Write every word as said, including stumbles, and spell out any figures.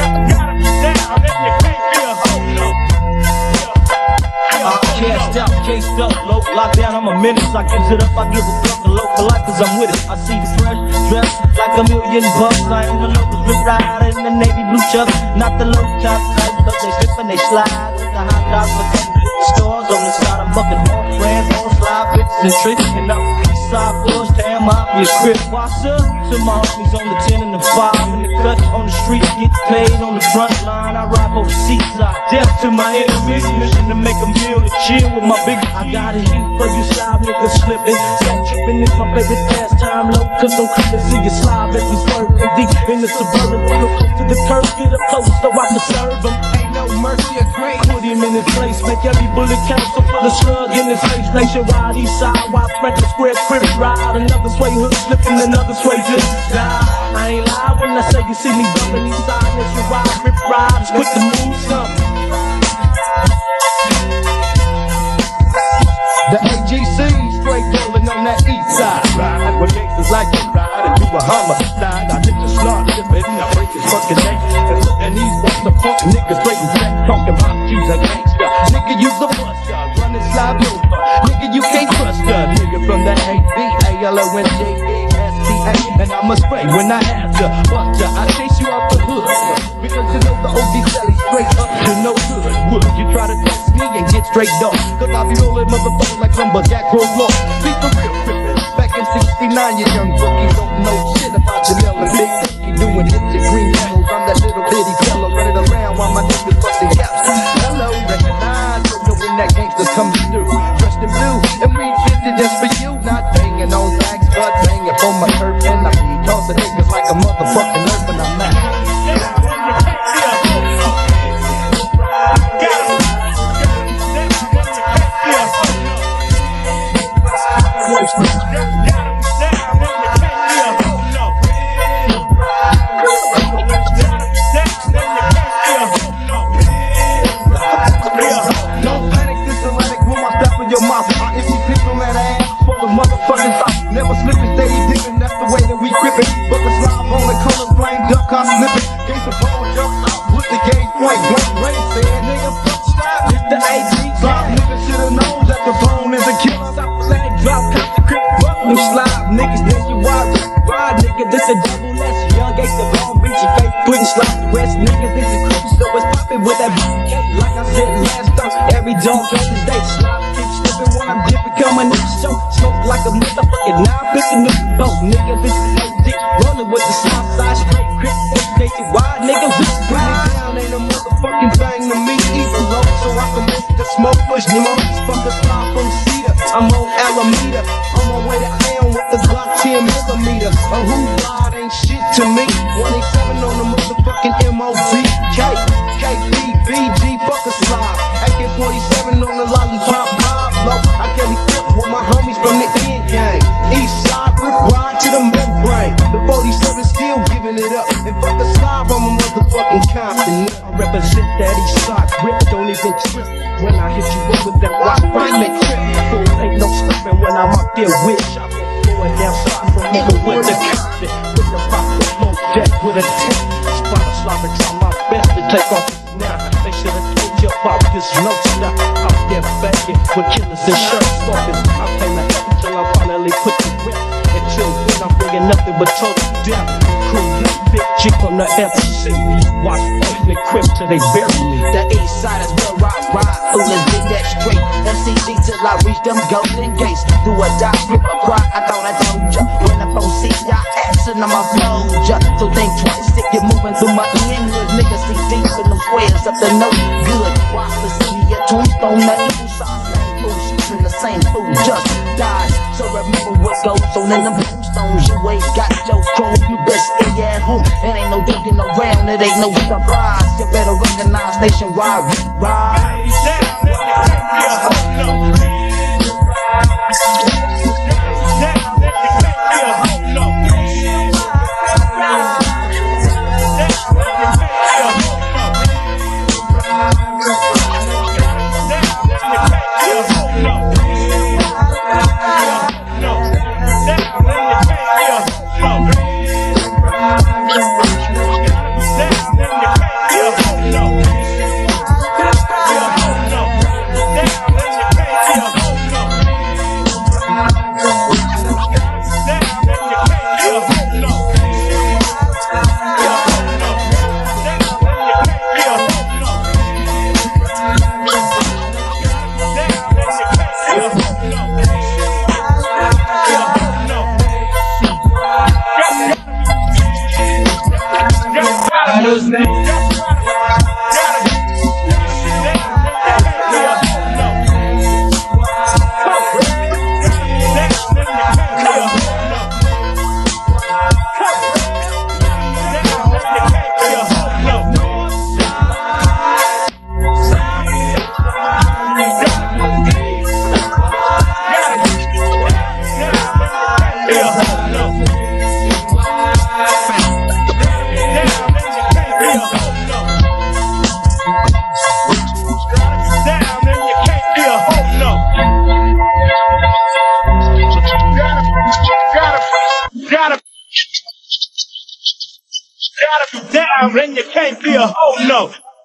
Cashed out, cased up, low, locked down, I'm a menace. I gives it up, I give a fuck, the low for life, cause I'm with it. I see the fresh, dressed like a million bucks. I am the local strip rider in the navy blue chucks. Not the low top type, but they slip and they slide. With the hot dogs, but they stores on the side. I'm mucking all friends, all slide, bitches and tricks. And up the east side, floors, damn, I'll be a crib. What's up? To my homies on the ten and the five. In the cut, on the street, get paid on the front line. I ride for the seaside. Death to my enemies, mission to make a meal to chill with my big. I got it heat for you slide niggas slipping. Set tripping is my favorite pastime. Low, cause don't come to see you slide as we swerving deep in the suburban. Real close to the curb, get up close so I can serve them. Ain't no mercy or grace. Put him in his place, make every bullet count. So for the slug in his face, nationwide, east side, wide Franklin Square, crib ride. Another sway hook slipping, another sway just die. I ain't lie when I say you see me bumping east side, nationwide, rip ride, it's quick to move something. The A G C straight rolling on that east side. Ride with gangsters like you ride and do a homicide. I did the slot shipping, I break his fucking neck. And look at these what's the funk niggas straight and back talking about you's a gangster. Nigga, you's a buster, running slide over. Nigga, you can't trust a nigga from the A B A L O N J A S T A. And I'm a spray when I have to buster. I chase you out the hood because you know the O G Sally straight up to no good. Would you try to test me and get straight off? Cause I be rolling motherfuckers like lumberjack roll off. Be for real trippin'. Back in sixty-nine, you young rookie don't know shit about Janelle and Big Cookie doing hits at green camels. I'm that little bitty fella running around while my niggas busting caps. Hello, recognize, don't know when that gangster's coming through. Dressed in blue, and we did it just for you. Not banging on backs, but banging on my turf. And I be tossing niggas like a motherfucking earth and I'm mad. Never slipping, steady dipping, that's the way that we gripping. But the slide on the color flame, duck, I'm slipping. Gave the ball, jump out, put the game point blank. Rain said, nigga, fuck stop, it's the A G. Slide, nigga should've known that the phone is a killer. Stop the leg, drop, cop the crib, fuck them slide. Niggas, this you ride, ride, nigga, this a double S. Young gangsta, Long Beach, your face, putting slide the rest. Niggas, this a crew, so it's poppin' with that beat. Like I said last time, every dog has his day. Slide, keep slipping when I'm dipping, coming in the show. Smoke like a motherfucking nine fifty new boat, nigga, this is O D. Rolling with the south side straight, Chris, H J wide, nigga, we bring it down, ain't a motherfucking thing to me, even low, so I can make the smoke push, you know, fuck a slide from Cedar, I'm on Alameda, on my way to Am with the Glock ten millimeter, a who ride ain't shit to me, one eighty-seven on the motherfucking M O B K, K B B G, fuck a slide, A K forty-seven on the lollipop, pop, low, I can't be flip with my homies from the end gang, east side, rip ride to the membrane, the forty-seven still giving it up, and fuck a slide from a motherfucking Compton, I represent that east side, grip, don't even trip, when I hit you up with that rock, right, make trip, fool, ain't no stopping when I'm out there with shopping, going down south from even with the Compton, with the pop, the smoke jet, with a tent, spot a slopping, try my best to take off now, they should've told you about this no stop, out there begging, with killers and shirt stalkers, I came to help until I finally put the whip, until then I'm bringing nothing but total death, crew, big Jeep on the F C, watch fucking and crib till they bury me, the east side is where I ride, foolin' dig that straight, M C G till I reach them golden gates, do a die, flip a cry, I thought I told ya, when the phone see ya, action I'ma blow ya, so think twice, stick it moving through my inward, niggas see deep in them squares up the no good, watch the city at Tombstone, that evil side, same fool, shooting the same fool, just dies, so remember what goes on in them tombstones, you ain't got your chrome, you best stay at home, it ain't no digging around, it ain't no surprise, you better recognize nationwide, ride, Yeah. gotta be down, and you can't be a hoe, no.